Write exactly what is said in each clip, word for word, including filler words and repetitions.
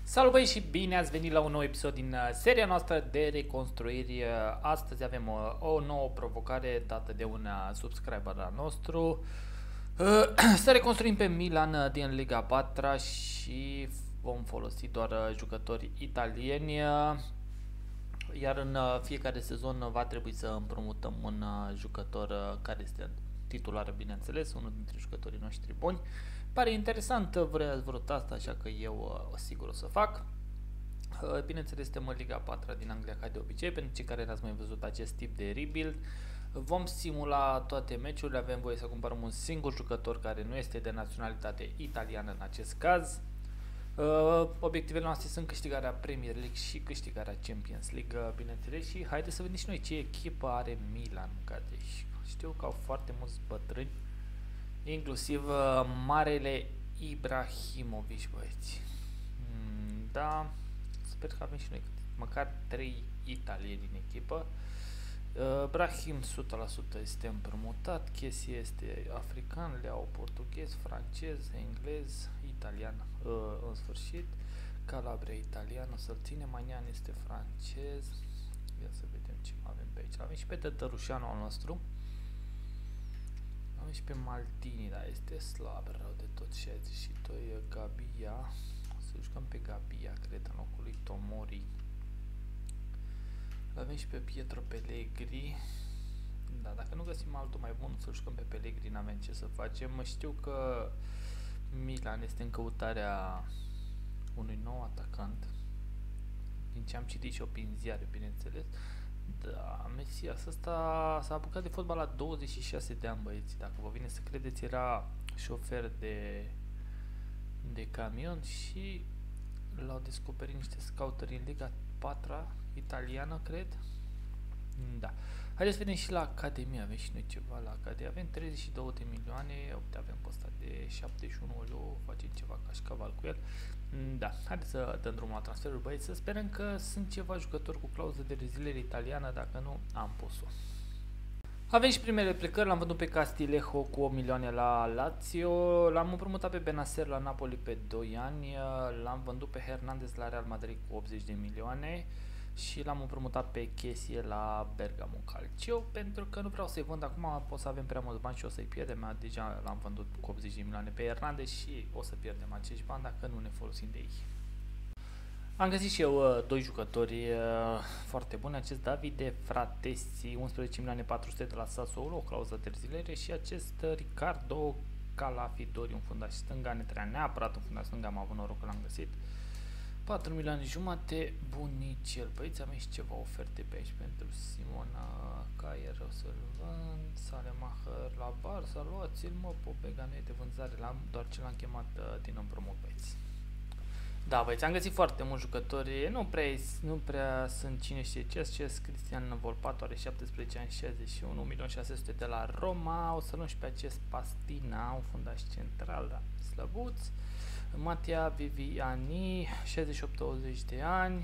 Salut băi și bine ați venit la un nou episod din seria noastră de reconstruiri. Astăzi avem o, o nouă provocare dată de un subscriber al nostru. Să reconstruim pe Milan din Liga a patra și vom folosi doar jucători italieni. Iar în fiecare sezon va trebui să împrumutăm un jucător care este titular, bineînțeles, unul dintre jucătorii noștri buni. Pare interesant, vreau vrut asta, așa că eu uh, sigur o să fac. Uh, bineînțeles, suntem în Liga a patra din Anglia, ca de obicei, pentru cei care n-ați mai văzut acest tip de rebuild. Vom simula toate meciurile, avem voie să cumpărăm un singur jucător care nu este de naționalitate italiană în acest caz. Uh, obiectivele noastre sunt câștigarea Premier League și câștigarea Champions League, uh, bineînțeles, și haideți să vedem și noi ce echipă are Milan. Deci, știu că au foarte mulți bătrâni, inclusiv uh, marele Ibrahimovic, băieți. Mm, da, sper că avem și noi măcar trei italieni în echipă. Uh, Brahim o sută la sută este împrumutat, Kessie este african, Leao portughez, francez, englez, italian, uh, în sfârșit. Calabria italian, o să-l ținem, Manian este francez. Ia să vedem ce avem pe aici. Avem și pe Tătărușanu al nostru. Avem și pe Maldini, dar este slab, rău de tot, șaizeci și doi. Gabia, o să jucăm pe Gabia, cred, în locul lui Tomori. Avem și pe Pietro Pellegrini. Da, dacă nu găsim altul mai bun, să jucăm pe Pellegrini, n-avem ce să facem. Știu că Milan este în căutarea unui nou atacant, din ce am citit și eu prin ziare, bineînțeles. Da, Mesias ăsta s-a apucat de fotbal la douăzeci și șase de ani, băieți. Dacă vă vine să credeți, era șofer de, de camion și l-au descoperit niște scouteri în Liga a patra italiană, cred. Da. Haideți să vedem și la Academie. Avem și noi ceva la Academie. Avem treizeci și două de milioane. Uite, avem pe ăsta de șaptezeci și unu. Facem ceva cașcaval cu el. Da, haideți să dăm drumul la transferuri, băieți, să sperăm că sunt ceva jucători cu clauză de reziliere italiană, dacă nu, am pus-o. Avem și primele plecări, l-am vândut pe Castillejo cu opt milioane la Lazio, l-am împrumutat pe Benacer la Napoli pe doi ani, l-am vândut pe Hernandez la Real Madrid cu optzeci de milioane și l-am împrumutat pe Kessie la Bergamo Calcio, pentru că nu vreau să-i vând acum, pot să avem prea mulți bani și o să-i pierdem. Deja l-am vândut cu optzeci de milioane pe Hernandez și o să pierdem acești bani dacă nu ne folosim de ei. Am găsit și eu uh, doi jucători uh, foarte buni, acest Davide Fratesi, unsprezece milioane patru sute de la Sassuolo, o clauză de reziliere, și acest uh, Ricardo Calafidori, un fundaș stânga, ne trebuia neapărat un fundaș stânga, am avut noroc că l-am găsit. patru milioane jumate, bunicel. Băieți, am și ceva oferte pe aici pentru Simona Caier, o să-l vând. Salemacher la Barça, luați-l, mă, Pobega nu e de vânzare, l-am, doar ce l-am chemat uh, din împrumut, băieți. Da, băieți, am găsit foarte mulți jucători, nu prea, nu prea sunt cine știe ce, ce Cristian Volpato are șaptesprezece ani, șaizeci și unu, un milion șase sute de la Roma, o să luăm și pe acest Pastina, un fundaș central, slăbuț. Mattia Viviani, șaizeci și opt douăzeci de ani,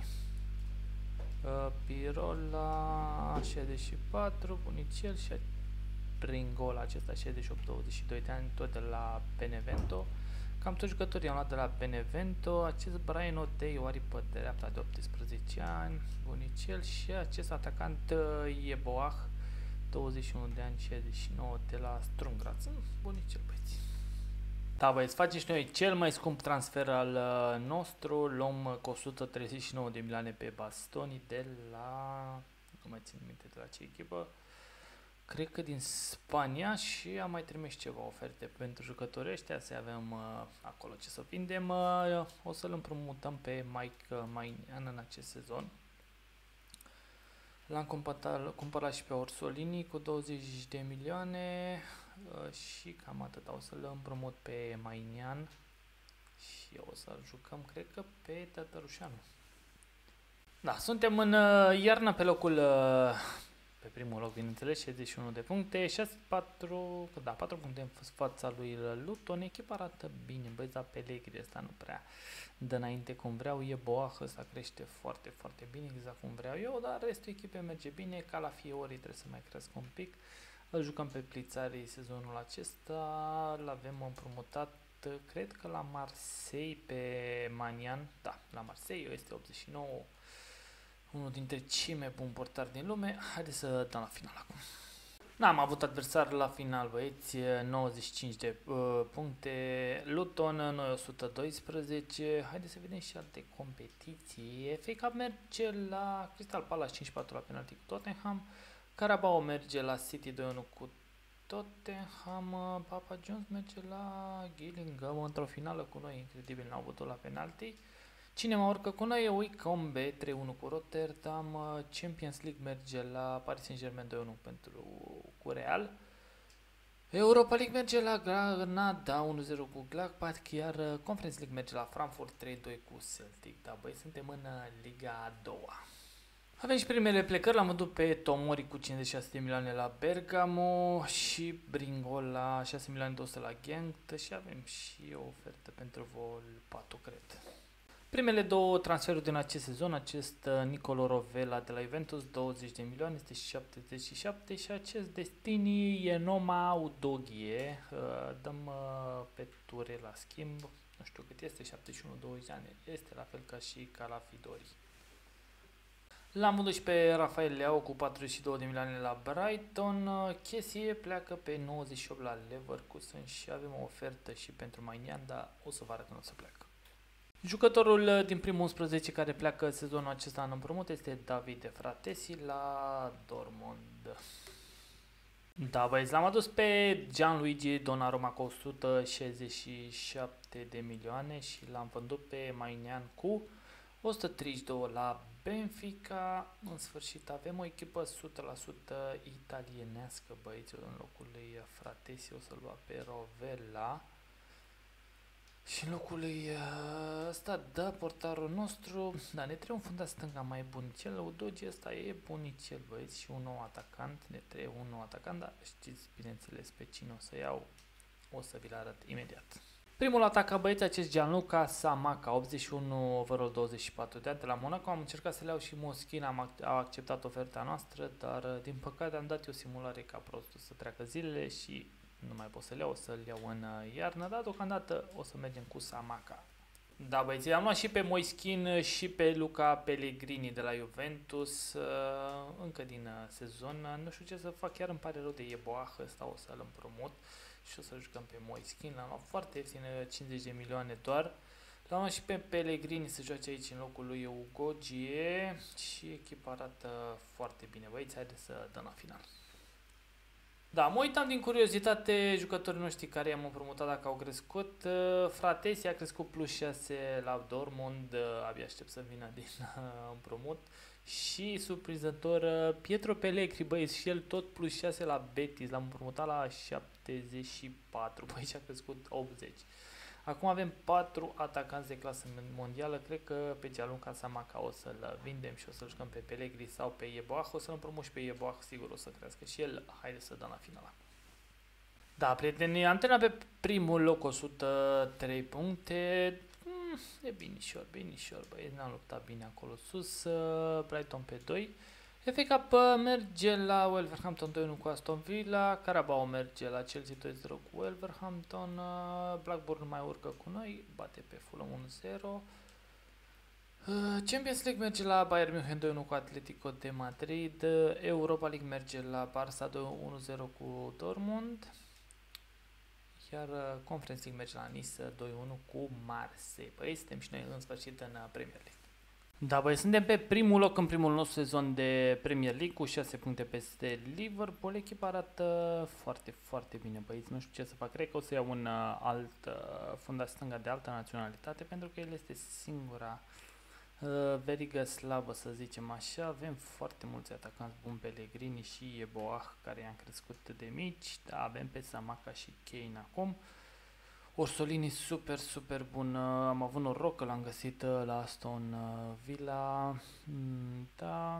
uh, Pirola, șaizeci și patru, bunicel, și Pringola, acesta șaizeci și opt douăzeci și doi de ani, tot de la Benevento. Cam toți jucătorii am luat de la Benevento. Acest Brian Otei o are pe dreapta de optsprezece ani, bunicel, și acest atacant uh, Yeboah, douăzeci și unu de ani, șaizeci și nouă, de la Sturm Graz, bunicel, băieți. Da, băieți, facem și noi cel mai scump transfer al uh, nostru, luăm cu o sută treizeci și nouă de milioane pe Bastoni de la, nu mai țin minte de la ce echipă, cred că din Spania, și am mai trimis ceva oferte pentru jucătorii ăștia, să avem uh, acolo ce să vindem. Uh, o să-l împrumutăm pe Mike uh, Maignan în acest sezon. L-am cumpărat, cumpărat și pe Orsolini cu douăzeci de milioane uh, și cam atât. O să-l împrumut pe Maignan și o să-l jucăm, cred că, pe Tătărușanu. Da, suntem în uh, iarnă pe locul, uh, pe primul loc, bineînțeles, șaizeci și unu de puncte, șase patru, da, patru puncte în fața lui Luton. Echipa arată bine, băi, dar Pellegrini ăsta nu prea dă înainte cum vreau. Yeboah ăsta crește foarte, foarte bine, exact cum vreau eu, dar restul echipei merge bine. Calafiori trebuie să mai crească un pic. Îl jucăm pe Plițarii sezonul acesta, l-avem împrumutat cred că la Marseille pe Manian, da, la Marseille, este optzeci și nouă, unul dintre cei mai buni portari din lume. Haideți să dăm la final acum. N-am avut adversar la final, băieți, nouăzeci și cinci de uh, puncte, Luton, noi o sută doisprezece, haideți să vedem și alte competiții. F A Cup merge la Crystal Palace cinci patru la penalti cu Tottenham, Carabao merge la City doi unu cu Tottenham, Papa John's merge la Gillingham într-o finală cu noi, incredibil, n-au avut-o la penalti. Cine mă urcă cu noi? Wycombe trei unu cu Rotterdam, Champions League merge la Paris Saint-Germain doi unu pentru cu Real. Europa League merge la Granada unu zero cu Gladbach, iar Conference League merge la Frankfurt trei doi cu Celtic. Da, băi, suntem în Liga a doua. Avem și primele plecări, l-am văzut pe Tomori cu cincizeci și șase de milioane la Bergamo și Bringol la șase milioane două sute la Genk și avem și o ofertă pentru Volpato, cred. Primele două transferuri din acest sezon, acest Nicolo Rovella de la Juventus, douăzeci de milioane, este șaptezeci și șapte, și acest Destini Enoma Udogie, dăm pe ture la schimb, nu știu cât este, șaptezeci și unu douăzeci de ani, este la fel ca și Calafidori. L-am văzut și pe Rafael Leao cu patruzeci și două de milioane la Brighton, Kessie pleacă pe nouăzeci și opt la Leverkusen și avem o ofertă și pentru Mainian, dar o să vă arăt când o să pleacă. Jucătorul din primul unsprezece care pleacă sezonul acesta în împrumut este Davide Fratesi la Dortmund. Da, băieți, l-am adus pe Gianluigi Donnarumma cu o sută șaizeci și șapte de milioane și l-am vândut pe Mainian cu o sută treizeci și doi la Benfica. În sfârșit avem o echipă o sută la sută italienească, băieți, în locul lui Fratesi o să-l luat pe Rovella. Și în locul lui ăsta, da, portarul nostru, da, ne trebuie un fundaș stânga mai bunicel, Udogie ăsta e bunicel, băieți, și un nou atacant, ne trebuie un nou atacant, dar știți, bineînțeles, pe cine o să iau, o să vi-l arăt imediat. Primul atacat, băieți, acest Gianluca Samaca, optzeci și unu, overall douăzeci și patru de ani, de la Monaco. Am încercat să le iau și Moschina, am au acceptat oferta noastră, dar din păcate am dat eu simulare ca prostul să treacă zilele și nu mai pot să le iau, o să-l iau în iarnă, dar deocamdată o să mergem cu Samaca. Da, băieți, am luat și pe Moischin și pe Luca Pellegrini de la Juventus, încă din sezon. Nu știu ce să fac, chiar îmi pare rău de Yeboah, ăsta o să-l împrumut și o să jucăm pe Moischin. L-am luat foarte ieftin, cincizeci de milioane doar. L-am luat și pe Pellegrini să joace aici în locul lui Ugogie și echipa arată foarte bine, băieți, haideți să dăm la final. Da, mă uitam din curiozitate jucătorii noștri care i-am împrumutat dacă au crescut. Fratesi a crescut plus șase la Dortmund, abia aștept să vină din împrumut. Și surprinzător Pietro Pellegrini, băieți, și el tot plus șase la Betis, l-am împrumutat la șaptezeci și patru, băieți, a crescut optzeci. Acum avem patru atacanți de clasă mondială, cred că pe Gianluca Samaca o să-l vindem și o să-l jucăm pe Pellegrini sau pe Yeboah, o să-l împrumut și pe Yeboah, sigur o să crească și el. Haideți să dăm la final. Da, prieteni, Antena pe primul loc, o sută trei puncte, mm, e binișor, binișor, băieți, ne-am luptat bine acolo sus, Brighton pe doi. F A Cup merge la Wolverhampton doi unu cu Aston Villa, Carabao merge la Chelsea doi zero cu Wolverhampton, Blackburn mai urcă cu noi, bate pe Fulham unu zero. Champions League merge la Bayern München doi unu cu Atletico de Madrid, Europa League merge la Barça unu zero cu Dortmund, iar Conference League merge la Nice doi unu cu Marseille. Păi suntem și noi în sfârșit în Premier League. Da, băi, suntem pe primul loc în primul nostru sezon de Premier League cu șase puncte peste Liverpool. Echipa arată foarte, foarte bine, băieți, nu știu ce să fac. Cred că o să iau un uh, alt uh, fundaș stânga de altă naționalitate, pentru că el este singura uh, verigă slabă, să zicem așa. Avem foarte mulți atacanți buni, Pellegrini și Yeboah, care i-am crescut de mici. Da, avem pe Samaca și Kane acum. Orsolini super, super bun, am avut noroc că l-am găsit la Aston Villa, da,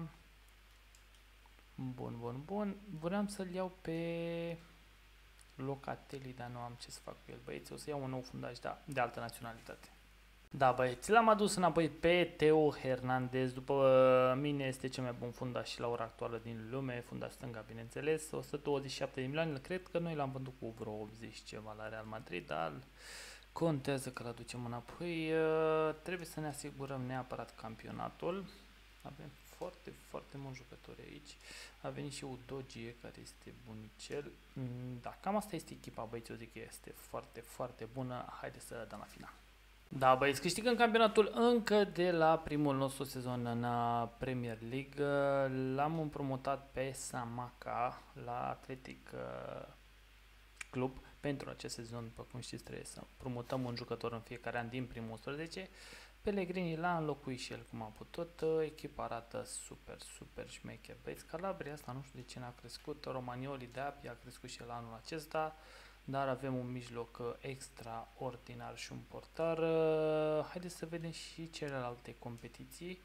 bun, bun, bun, vreau să-l iau pe Locatelli, dar nu am ce să fac cu el, băieți, o să iau un nou fundaș, da, de altă naționalitate. Da, băieți, l-am adus înapoi pe Theo Hernandez, după mine este cel mai bun fundaș la ora actuală din lume, fundaș stânga, bineînțeles, o sută douăzeci și șapte de milioane, cred că noi l-am vândut cu vreo optzeci ceva la Real Madrid, dar contează că-l aducem înapoi. Uh, trebuie să ne asigurăm neapărat campionatul. Avem foarte, foarte mulți jucători aici. A venit și Udogie, care este bunicel. Mm, da, cam asta este echipa, băieți, eu zic că este foarte, foarte bună. Haideți să dăm la final. Da, băieți, câștigăm campionatul încă de la primul nostru sezon în Premier League. L-am împrumutat pe Samaca la Athletic Club pentru acest sezon. După cum știți, trebuie să împrumutăm un jucător în fiecare an din primul unsprezece. Pellegrini l-a înlocuit și el cum a putut. Echipa arată super, super șmecher. Băieți, Calabria asta nu știu de ce n-a crescut. Romagnoli de Apia a crescut și el anul acesta. Dar avem un mijloc extraordinar și un portar. Haideți să vedem și celelalte competiții.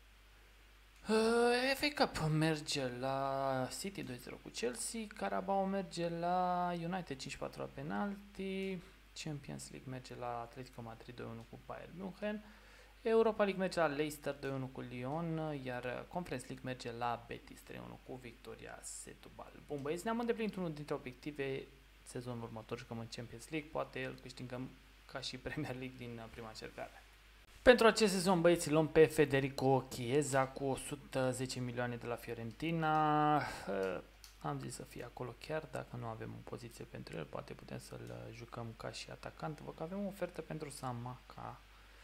F A Cup merge la City doi zero cu Chelsea. Carabao merge la United cinci patru la penalti. Champions League merge la Atletico Madrid doi unu cu Bayern München. Europa League merge la Leicester doi unu cu Lyon, iar Conference League merge la Betis trei unu cu Victoria Setubal. Bun, băieți, ne-am îndeplinit unul dintre obiective. Sezonul următor jucăm în Champions League, poate îl câștigăm ca și Premier League din prima încercare. Pentru acest sezon, băieți, luăm pe Federico Chiesa cu o sută zece milioane de la Fiorentina. Am zis să fie acolo chiar, dacă nu avem o poziție pentru el, poate putem să-l jucăm ca și atacant. Văd că avem o ofertă pentru Samaca.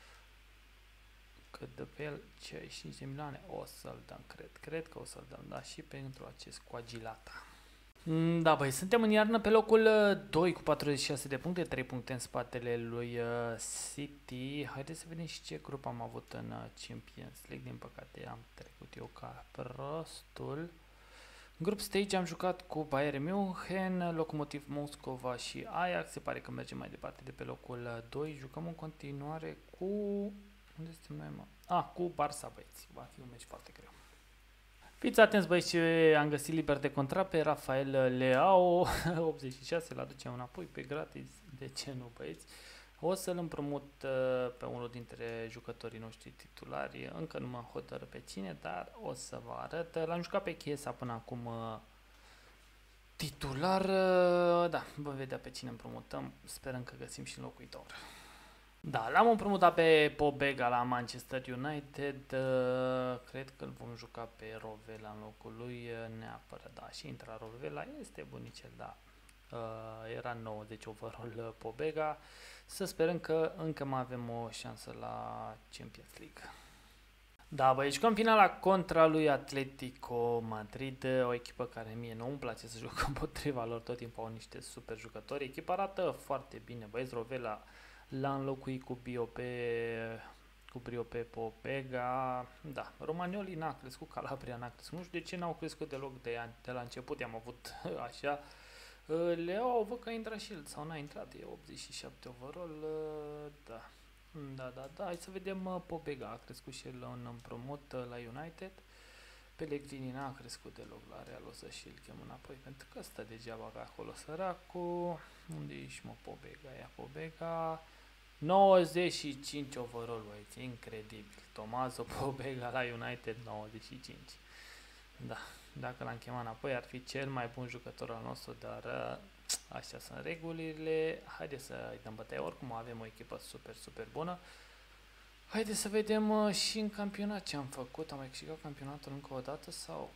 Cât de pe el, cincizeci și cinci de milioane, o să-l dăm, cred, cred că o să-l dăm, da, și pentru acest Coagilata. Da, băi, suntem în iarnă pe locul doi cu patruzeci și șase de puncte, trei puncte în spatele lui City. Haideți să vedem și ce grup am avut în Champions League. Din păcate am trecut eu ca prostul. Grup stage am jucat cu Bayern München, Lokomotiv Moscova și Ajax. Se pare că mergem mai departe de pe locul doi. Jucăm în continuare cu... Unde suntem noi, mă? Ah, cu Barça, băieți. Va fi un meci foarte greu. Fiți atenți, băieți, ce am găsit liber de contract pe Rafael Leao, optzeci și șase, l aducem înapoi pe gratis, de ce nu, băieți? O să-l împrumut uh, pe unul dintre jucătorii noștri titulari, încă nu mă hotără pe cine, dar o să vă arăt. L-am jucat pe Chiesa până acum uh, titular, uh, da, vom vedea pe cine împrumutăm, sperăm că găsim și înlocuitor. Da, l-am împrumutat pe Pobega la Manchester United, uh, cred că îl vom juca pe Rovella în locul lui, neapărat, da, și intra Rovella, este bunicel, da, uh, era nouăzeci overall Pobega, să sperăm că încă mai avem o șansă la Champions League. Da, băi, jucăm finala contra lui Atletico Madrid, o echipă care mie nu îmi place să joc împotriva lor, tot timpul au niște super jucători, echipa arată foarte bine, băieți, Rovella l-a înlocuit cu Biope, cu Biope Pobega, da, Romagnoli n-a crescut, Calabria n-a crescut, nu știu de ce n-au crescut deloc de, de la început, i-am avut așa, Leo, văd că a intrat și el, sau n-a intrat, e optzeci și șapte overall, da, da, da, da, hai să vedem, Pobega a crescut și el în împrumut la United, Pellegrini n-a crescut deloc la Real, o să și-l chem înapoi, pentru că stă degeaba pe acolo săracul, unde ești, mă, Pobega, ia Pobega, nouăzeci și cinci overall, băieți, incredibil, Tommaso Pobega la United, nouăzeci și cinci, da, dacă l-am chemat înapoi ar fi cel mai bun jucător al nostru, dar așa sunt regulile, haideți să-i dăm bătaie, oricum avem o echipă super, super bună. Haideți să vedem uh, și în campionat ce am făcut. Am mai câștigat campionatul încă o dată sau...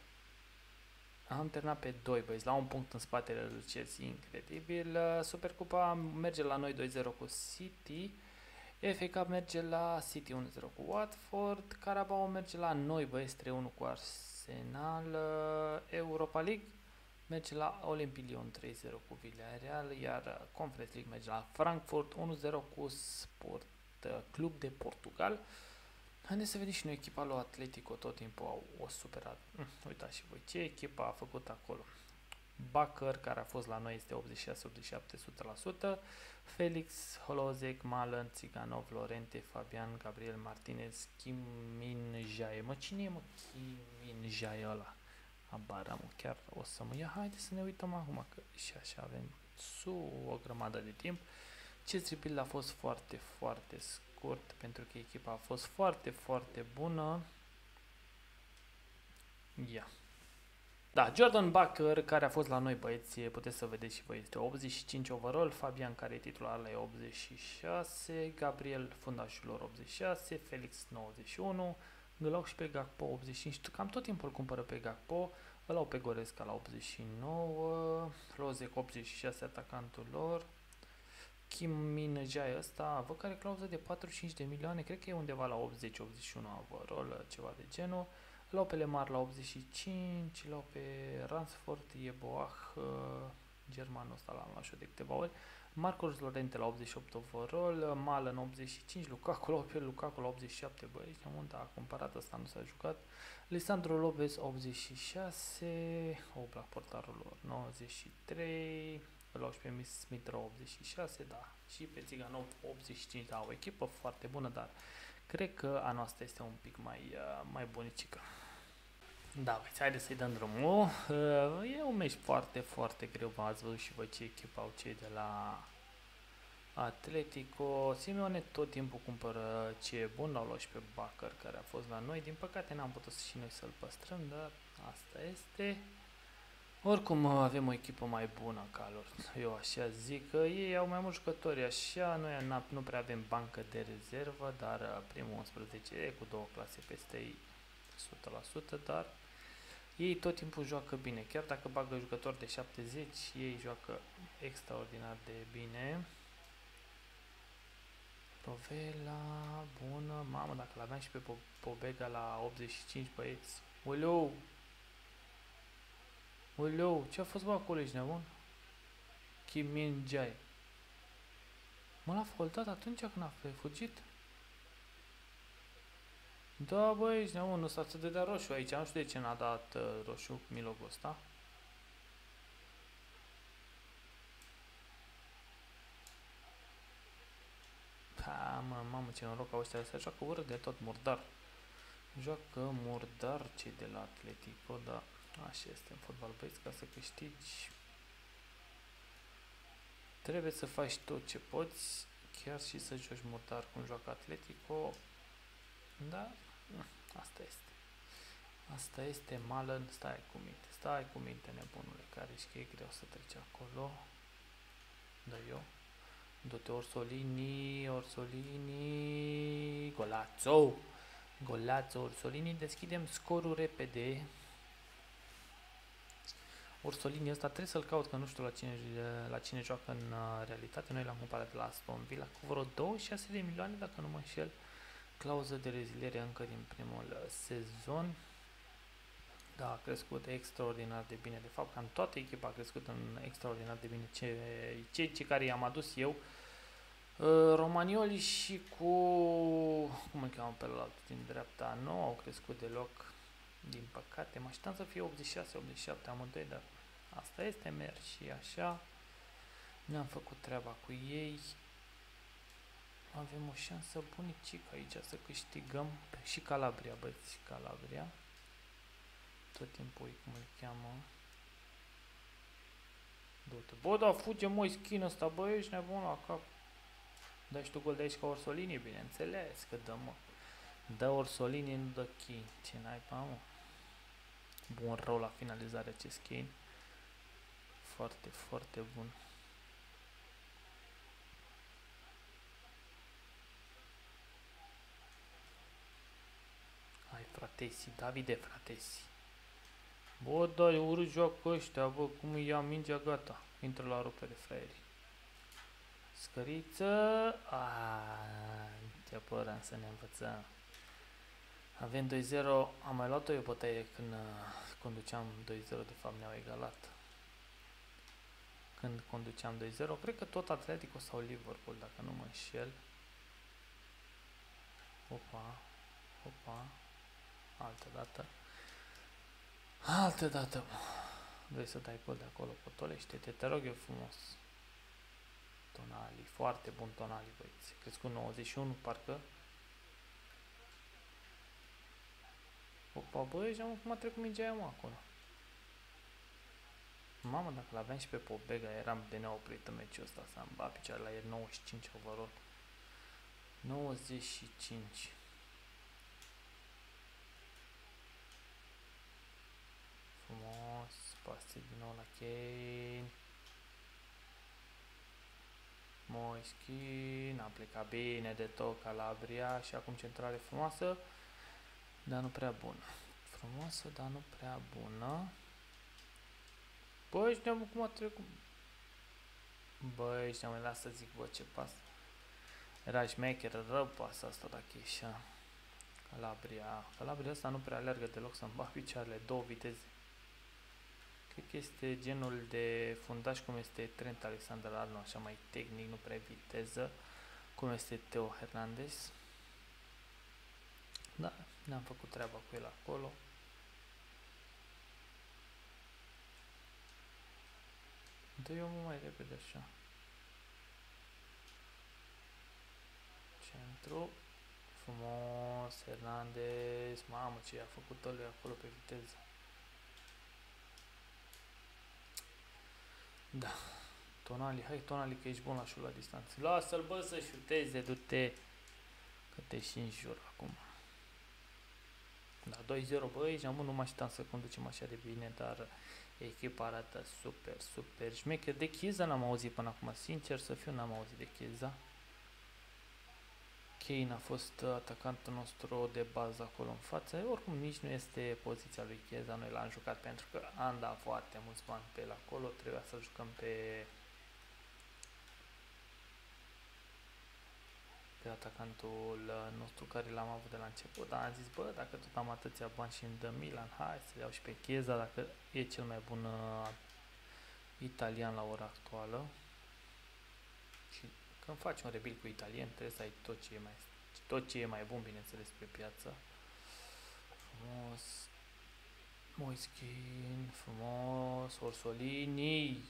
Am terminat pe doi, băieți, la un punct în spatele lui Chelsea, incredibil. Uh, Supercupa merge la noi doi zero cu City. F A Cup merge la City unu zero cu Watford. Carabao merge la noi, băieți, trei unu cu Arsenal. Uh, Europa League merge la Olympique Lyon trei zero cu Villarreal. Iar Conference League merge la Frankfurt unu zero cu Sport Club de Portugal. Haideți să vedem și noi echipa lui Atletico, tot timpul au o superat. Mm, uitați și voi ce echipa a făcut acolo. Bacăr, care a fost la noi, este optzeci și șase optzeci și șapte o sută la sută. Felix, Holozek, Malen, Țiganov, Lorente, Fabian, Gabriel Martinez, Kim Min Jae. Mă, cine e, mă, Kim Min Jae ăla? Abara, mă, chiar o să mă ia. Haideți să ne uităm acum, că și așa avem su o grămadă de timp. Acest rebuild a fost foarte, foarte scurt, pentru că echipa a fost foarte, foarte bună. Ia. Da, Jordan Baker, care a fost la noi, băieți, puteți să vedeți și voi, este optzeci și cinci overall, Fabian, care e titular, la optzeci și șase, Gabriel, fundașul lor, optzeci și șase, Felix, nouăzeci și unu, îl au și pe Gakpo, optzeci și cinci, cam tot timpul îl cumpără pe Gakpo, îl au pe Goretzka la optzeci și nouă, Lozec, optzeci și șase, atacantul lor, Kim Min-jae ăsta, văd care clauză de patruzeci și cinci de milioane, cred că e undeva la optzeci optzeci și unu overall, ceva de genul. L-au pe Lemar la optzeci și cinci, l-au pe Ransford, Yeboah, uh, germanul ăsta l-am luat și eu de câteva ori, Marcos Llorente la optzeci și opt overall, Malen optzeci și cinci, Lukaku la pe Lukaku la optzeci și șapte, băi, ești mult, a cumpărat ăsta, nu s-a jucat, Lisandro Lopez optzeci și șase, Oblak portarul lor nouăzeci și trei, îl luau și pe Smith Rowe optzeci și șase, da, și pe Țiganov optzeci și cinci, da, o echipă foarte bună, dar cred că a noastră este un pic mai, uh, mai bunicică. Da, băi, haideți să-i dăm drumul. Uh, e un meci foarte, foarte greu, v-ați văzut și voi ce echipă au cei de la Atletico. Simeone tot timpul cumpără ce e bun, l-au luat și pe Bakker, care a fost la noi. Din păcate n-am putut și noi să-l păstrăm, dar asta este. Oricum avem o echipă mai bună ca lor, eu așa zic, că ei au mai mulți jucători, așa, noi nu prea avem bancă de rezervă, dar primul unsprezece e cu două clase peste ei o sută la sută, dar ei tot timpul joacă bine, chiar dacă bagă jucători de șaptezeci, ei joacă extraordinar de bine. Provela, bună, mamă, dacă l-aveam și pe Pobega la optzeci și cinci, băieți, uleu! Uleu, ce a fost, bă, acolo, ești nebun? Kim Min-jae. Mă l-a foltat atunci când a fugit? Da, bă, ești nebun, ăsta se dădea roșu aici, nu știu de ce n-a dat uh, roșu milogul ăsta. Pa, mă, mamă, ce noroc au ăștia, ăștia joacă urât de tot, murdar. Joacă murdar cei de la Atletico, da, așa este în fotbal, băieți, ca să câștigi. Trebuie să faci tot ce poți, chiar și să joci murdar cum joacă Atletico, dar asta este. Asta este, Malen, stai cu minte, stai cu minte, nebunule, care și că e greu să treci acolo. Da, eu. Du-te, Orsolini, Orsolini, Golazzo, Golazzo, Orsolini, deschidem scorul repede. Orsolini ăsta trebuie să-l caut, că nu știu la cine, la cine joacă în uh, realitate. Noi l-am cumpărat de la Aston Villa cu vreo douăzeci și șase de milioane, dacă nu mă înșel. Clauză de reziliere încă din primul uh, sezon. Da, a crescut extraordinar de bine. De fapt, cam toată echipa a crescut în extraordinar de bine. Ce, cei ce care i-am adus eu, uh, Romagnoli și cu, cum îl cheamă pe ălalt din dreapta, nu au crescut deloc. Din păcate, mă așteptam să fie optzeci și șase optzeci și șapte amândoi, dar asta este, merg și așa. Ne-am făcut treaba cu ei. Avem o șansă bunicică aici să câștigăm. Și Calabria, băieți, Calabria. Tot timpul cum îl cheamă. Du-te. Bă, da, fuge, măi, skin ăsta, bă, ești nebun la cap. Dai și tu gol de aici ca Orsolini, bineînțeles că dă, mă. Dă Orsolini, nu dă Kane. Ce n-ai, pa, mă? Bun rău la finalizare acest Kane. Foarte, foarte bun. Hai, fratesi, Davide, fratesi. Bă, da, e urât joacă ăștia, bă, cum îi ia mingea, gata. Intră la rupere, fraieri. Scăriță. Aaaa, ce apărăm să ne învățăm. Avem doi zero, am mai luat o bătaie când uh, conduceam doi zero, de fapt ne-au egalat. Când conduceam doi zero, cred că tot Atletico sau Liverpool, dacă nu mă înșel. Opa, opa, altă dată. Altă dată. Vrei să dai gol de acolo, potolește-te, te rog eu frumos. Tonali, foarte bun Tonali, băieți. Crescut nouăzeci și unu, parcă. Opa, băi, mă, cum a trecut mingea aia, mă, acolo. Mamă, dacă l-aveam și pe Pobega, eram de neoprit în meciul ăsta, să-mi bat picioare la el, nouăzeci și cinci overall. nouăzeci și cinci. Frumos. Spații din nou la Kane. Moiskin, a plecat bine de tot Calabria și acum centrare frumoasă, dar nu prea bună. Frumoasă, dar nu prea bună. Băi, ești neamă cum a trecut. Băi, ești neamă, lasă să zic, bă, ce pas. Era șmecher, rău pasa asta la Cheșa. Calabria. Calabria asta nu prea alergă deloc să-mi bag picioarele, două viteze. Cred că este genul de fundaș cum este Trent Alexander-Arnold, așa mai tehnic, nu prea viteză, cum este Theo Hernandez. Da, ne-am făcut treaba cu el acolo. Dă eu mai repede așa. Centru. Frumos, Hernandez. Mamă, ce a făcut ălui acolo pe viteză. Da. Tonali, hai Tonali că ești bun la șut la distanță. Lasă-l, bă, să șuteze, du-te. Că te și înjur acum. Da, doi zero, bă, ești nu mă așteptam să conducem așa de bine, dar echipa arată super, super șmecher. De Chiesa n-am auzit până acum, sincer să fiu, n-am auzit de Chiesa. Kane a fost atacantul nostru de bază acolo în față. Oricum nici nu este poziția lui Chiesa, noi l-am jucat pentru că am dat foarte mulți bani pe el acolo, trebuia să jucăm pe pe atacantul nostru care l-am avut de la început, dar am zis, bă, dacă tot am atâția bani și îmi dă Milan, hai să iau și pe Chiesa, dacă e cel mai bun uh, italian la ora actuală. Și când faci un rebuild cu italien, trebuie să ai tot ce e mai, tot ce e mai bun, bineînțeles, pe piață. Frumos. Moiskin, frumos, Orsolini.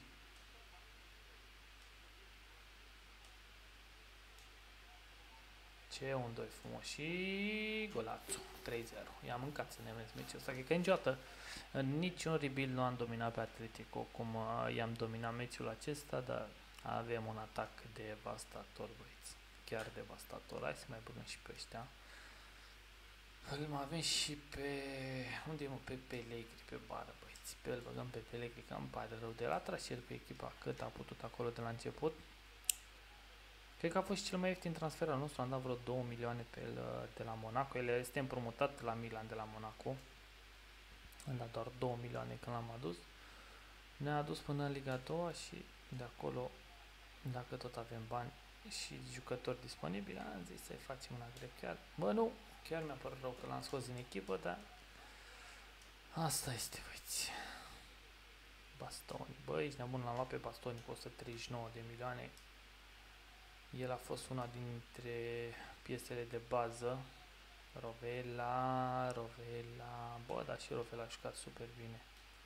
Ce un doi frumos și golațul, trei zero. I-am mâncat să ne vezi meciul ăsta, cred că niciodată în niciun rebuild nu am dominat pe Atletico cum i-am dominat meciul acesta, dar avem un atac devastator, băieți. Chiar devastator. Hai să mai băgăm și pe ăștia. Îl mai avem și pe... unde e mă? Pe Pellegrini, pe bară, băieți. Pe el băgăm pe Pellegrini, că îmi pare rău de la trașel cu echipa cât a putut acolo de la început. Cred că a fost cel mai ieftin transfer al nostru, am dat vreo două milioane pe el de la Monaco. El este împrumutat la Milan de la Monaco. Am dat doar două milioane când l-am adus. Ne-a adus până în Liga a doua și de acolo, dacă tot avem bani și jucători disponibili, am zis să-i facem una greu chiar. Bă, nu, chiar mi-a părut rău că l-am scos din echipă, dar asta este, băieți. Bastoni, bă, ești nebun, l-am luat pe Bastoni cu o sută treizeci și nouă de milioane. El a fost una dintre piesele de bază. Rovella, Rovella, bă, dar și Rovella a jucat super bine.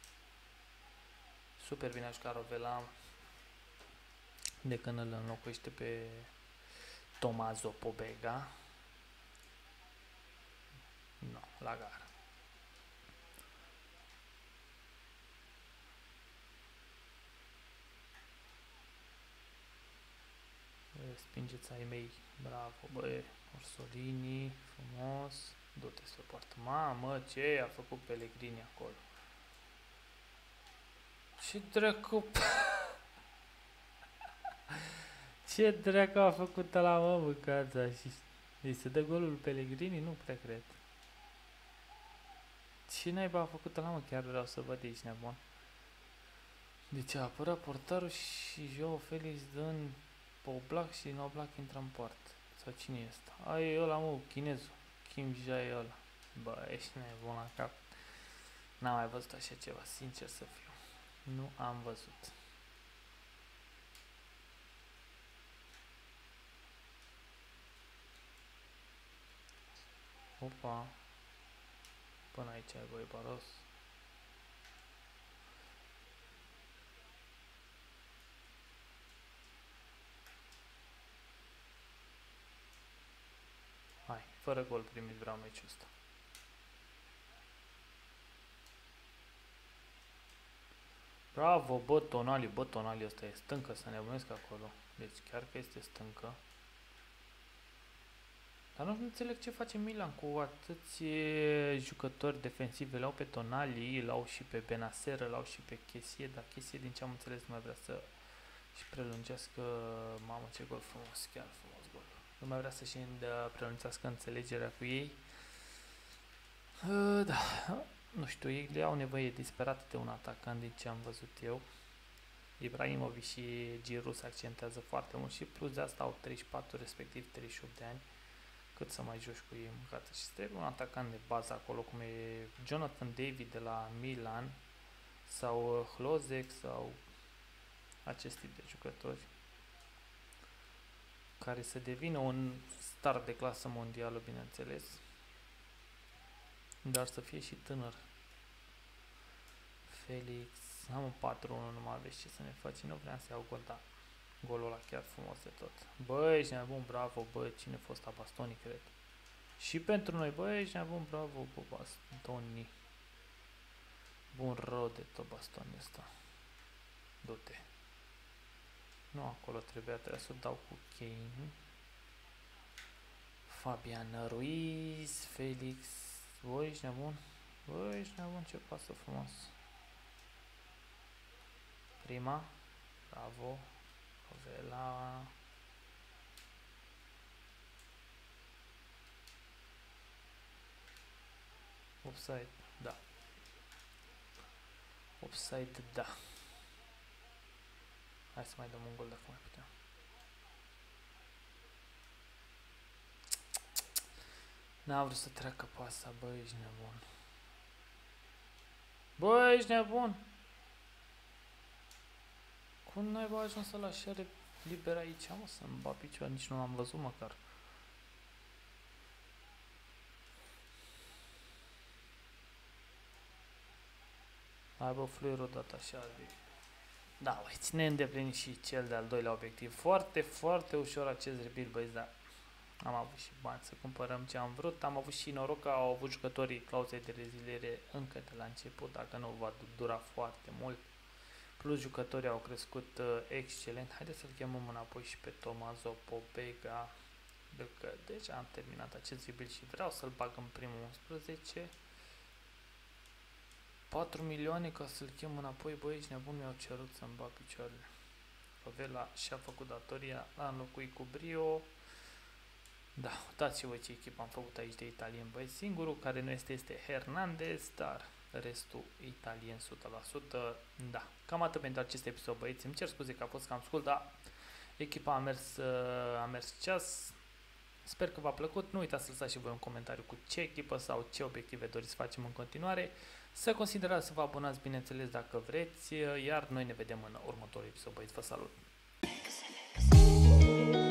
Super bine a jucat Rovella de când îl înlocuiește pe Tommaso Pobega. No, la gara. Spingeți ai mei, bravo, băie, Orsolini, frumos, du-te să poartă. Mamă, ce a făcut Pellegrini acolo? Ce dracu... Ce dracu a făcut ăla, mă, mâncața? Și îi se dă golul Pellegrini? Nu prea cred. Ce naiba a făcut ăla, mă? Chiar vreau să văd, ești nebun. Deci a apărat portarul și Joao Felix dând pe Oblak și din Oblak intră în poartă. Sau cine e ăsta? A, e ăla, mă, chinezul. Kim Jae ăla. Bă, ești nebun la cap. N-am mai văzut așa ceva, sincer să fiu. Nu am văzut. Opa. Până aici ai voi, Baros. Hai, fără gol primit vreau meciul ăsta. Bravo, bă, Tonali, bă, Tonali ăsta e stâncă, să nebunesc acolo. Deci chiar că este stâncă. Dar nu înțeleg ce face Milan cu atâți jucători defensivi. Îl au pe Tonali, îl au și pe Benacer, îl au și pe Kessie, dar Kessie, din ce am înțeles, nu mai vrea să și prelungească. Mamă, ce gol frumos, chiar frumos gol. Nu mai vrea să-și prelungească înțelegerea cu ei. Uh, da, nu știu, ei le au nevoie disperată de un atacant, din ce am văzut eu. Ibrahimovic și Giroud se accentează foarte mult și plus de asta au treizeci și patru, respectiv treizeci și opt de ani. Cât să mai joci cu ei mâncată. Și trebuie un atacant de bază acolo, cum e Jonathan David de la Milan sau Hlozek sau acest tip de jucători care să devină un star de clasă mondială, bineînțeles, dar să fie și tânăr. Felix, am un patru unu, nu mai aveți ce să ne faci, nu vreau să iau gol, dar golul ăla chiar frumos de tot. Băi, ești nebun, bravo, bă, cine a fost Bastoni, cred. Și pentru noi, băi, ești nebun, bravo, bă, Bastoni. Bun rău de tot Bastoni ăsta. Du-te. Nu acolo trebuia, trebuia să dau cu Kane. Fabian Ruiz, Felix. Băi, ești nebun? Băi, ești nebun, ce pasă frumos. Prima. Bravo. Vela. Offside, da. Offside, da. Hai să mai dăm un gol dacă mai putem. N-am vrut să treacă pasa, bă, ești nebun. Bă, ești nebun! Cum n-ai bă ajuns să lași liber aici, mă, să-mi bat picioare, nici nu l-am văzut măcar. Hai bă, fluierul dat așa de... Da, băi, ține îndeplinit și cel de-al doilea obiectiv. Foarte, foarte ușor acest rebuild, băieți, dar am avut și bani să cumpărăm ce am vrut. Am avut și noroc că au avut jucătorii clauzei de reziliere încă de la început, dacă nu va dura foarte mult. Plus jucătorii au crescut uh, excelent. Haideți să-l chemăm înapoi și pe Tomazo Pobega, pentru că deja am terminat acest rebuild și vreau să-l bag în primul unsprezece. patru milioane ca să-l chem înapoi, băi, ești nebun, mi-au cerut să-mi bag picioarele. Rovella și-a făcut datoria, l-a înlocuit cu Brio. Da, uitați-vă ce echipă am făcut aici de italien, băi, singurul care nu este este Hernandez, dar restul italien o sută la sută. Da, cam atât pentru acest episod, băieți, îmi cer scuze că a fost cam scurt, dar echipa a mers, a mers ceas. Sper că v-a plăcut, nu uitați să lăsați și voi un comentariu cu ce echipă sau ce obiective doriți să facem în continuare. Să considerați să vă abonați, bineînțeles, dacă vreți, iar noi ne vedem în următorul episod, băieți, vă salut!